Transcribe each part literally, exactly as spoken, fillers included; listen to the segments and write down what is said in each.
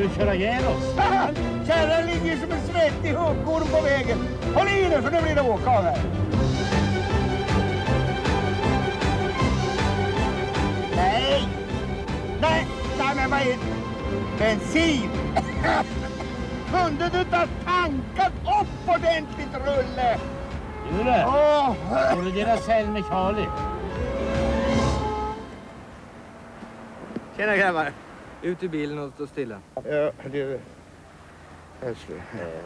du köra ihjäl oss? Kärran ligger som en svettig huggorm på vägen. Håll i nu för nu blir det åka av här. Nej! Nej! Nej men vad är det? Bensin! Kunde du inte ha tankat upp ordentligt, Rulle? Jo det. Åh! Jag vill dela cell med Charlie. Tjena grabbar. Ut ur bilen och stå stilla. Ja, det är älskling.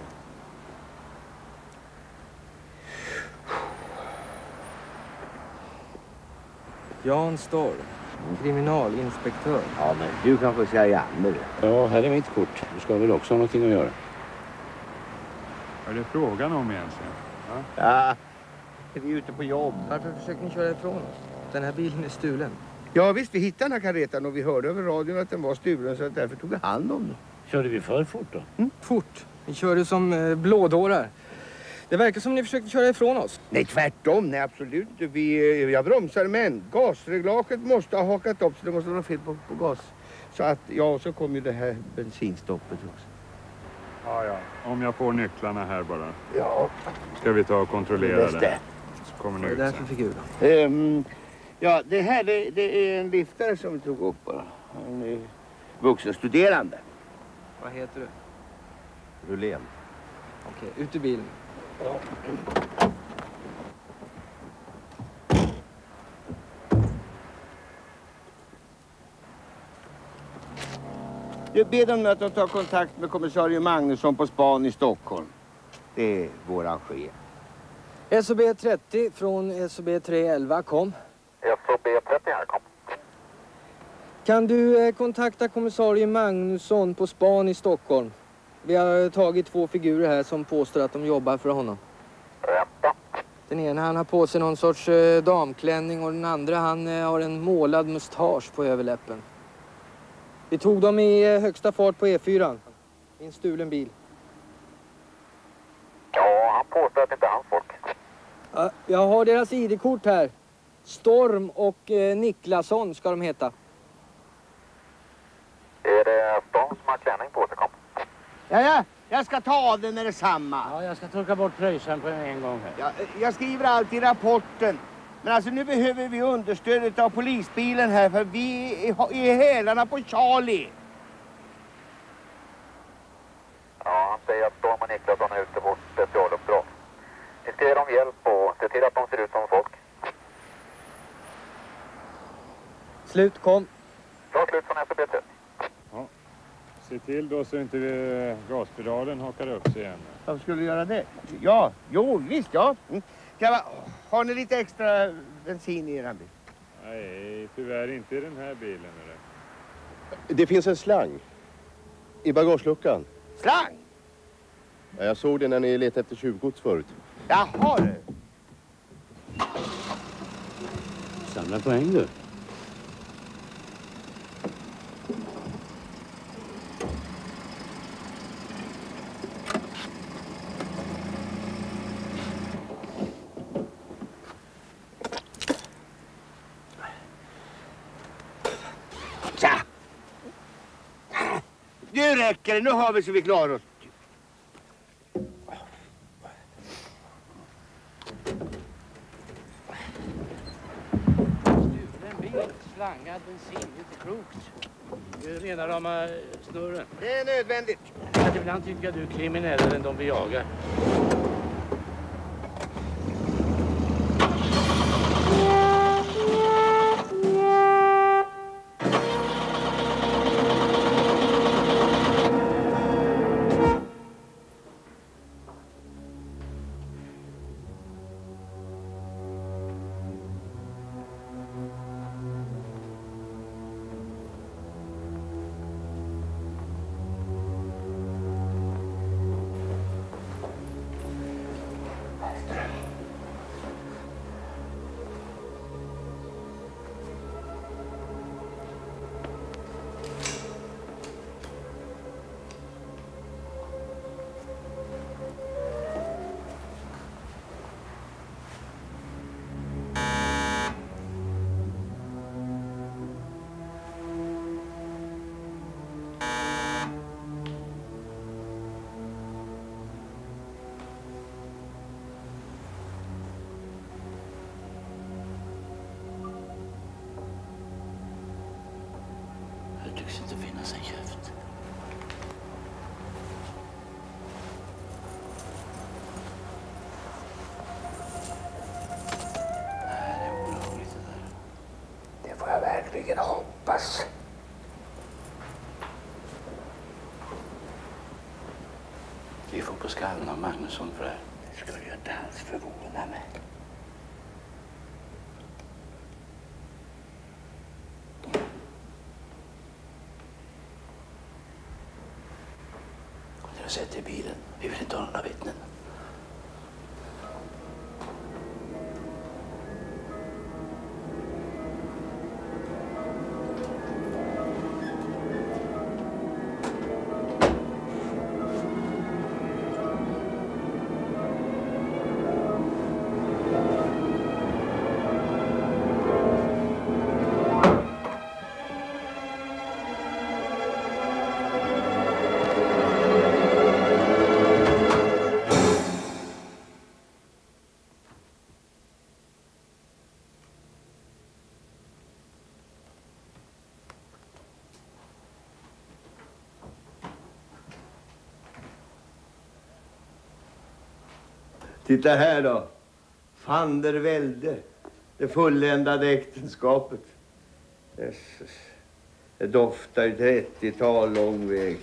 Jan Storr, kriminalinspektör. Ja, men du kan få säga Janne. Ja, här är mitt kort. Du ska väl också ha någonting att göra. Vad är det frågan om egentligen? Ja? Ja, vi är ute på jobb. Varför försöker ni köra ifrån oss? Den här bilen är stulen. Ja visst, vi hittade den här karetan och vi hörde över radion att den var stulen så därför tog vi hand om den. Körde vi för fort då? Mm? Fort. Ni körde som eh, blådårar. Det verkar som ni försökte köra ifrån oss. Nej, tvärtom. Nej, absolut inte. Vi, jag bromsar, men gasreglaget måste ha hakat upp så det måste vara fel på, på gas. Så att, ja, och så kom ju det här bensinstoppet också. Ja, ja. Om jag får nycklarna här bara. Ja. Ska vi ta och kontrollera det. det. Så kommer ni Det är ut därför sen. figuren. Um, ja, det här det, det är en liftare som vi tog upp bara. Han är vuxenstuderande. Vad heter du? Rullén. Okej, ut ur bilen. Du ber dem att de tar kontakt med kommissarie Magnusson på span i Stockholm. Det är våran chef. S O B trettio från S O B tre elva, kom. S O B trettio här, kom. Kan du eh, kontakta kommissarie Magnusson på span i Stockholm? Vi har tagit två figurer här som påstår att de jobbar för honom. Rätta. Den ena han har på sig någon sorts eh, damklänning och den andra han eh, har en målad mustasch på överläppen. Vi tog dem i eh, högsta fart på E fyra i en stulen bil. Ja, han påstår att det inte är hans folk. Ja, jag har deras I D-kort här. Storm och eh, Niklasson ska de heta. Är det Storm som har klänning på sig, kom? Ja, ja, jag ska ta av den när det är samma. Ja, jag ska torka bort pröjsen på en gång här. Ja, jag skriver allt i rapporten. Men alltså nu behöver vi understödet av polisbilen här för vi är i hälarna på Charlie. Ja, han säger att Storm och Niklasson är ute på specialuppdrag. Ni ska ge dem hjälp och se till att de ser ut som folk. Slut, kom. Bra slut från S O B trettio. Ja. Se till då så inte vi, gaspedalen hakar upp sig igen. Varför skulle du göra det? Ja, jo visst ja. Mm. Grabbar, har ni lite extra bensin i er bil? Nej, tyvärr inte i den här bilen. Eller? Det finns en slang i bagageluckan. Slang? Ja, jag såg det när ni letade efter tjuvgods förut. Jaha du. Samla poäng du. Tja! Nu räcker det, nu har vi så vi klarar oss. Stulen bil, slangad bensin, lite klokt. Det är rena rama snurren. Det är nödvändigt. Att ibland tycker jag du är kriminellare än de vi jagar. tycks inte finnas en käft. Nej, det är olagligt det där. Det får jag verkligen hoppas. Vi får på skallen av Magnusson för det här. Det skulle ju inte alls förvåna mig. Kom ner och sätt dig i bilen. Vi vill inte ha några vittnen. Titta här då. Van der Velde. Det fulländade äktenskapet. Jesus. Det doftar ju trettiotal lång väg.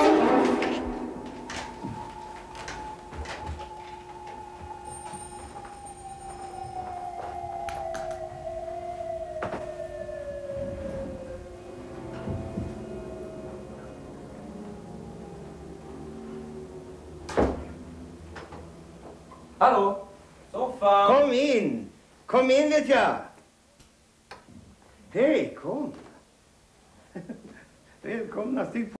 Hallå? Soffan! Kom in! Kom in vet jag! Hej, kom! Välkomna, stig på.